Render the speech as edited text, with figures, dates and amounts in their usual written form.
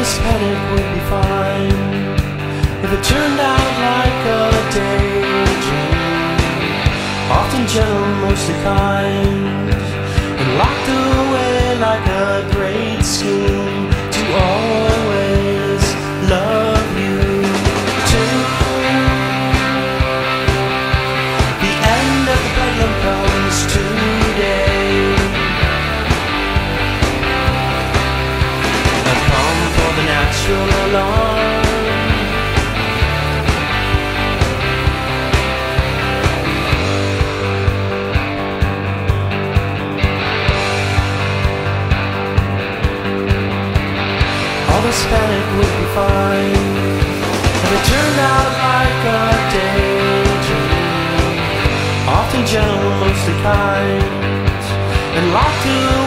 this panic would be fine if it turned out like a daydream, often gentle, mostly kind, and locked away like a great scheme to always love you too. The end of the bedlam comes today. I've come for the natural alarm. All this panic would be fine if it turned out like a daydream, often gentle, mostly kind, and locked away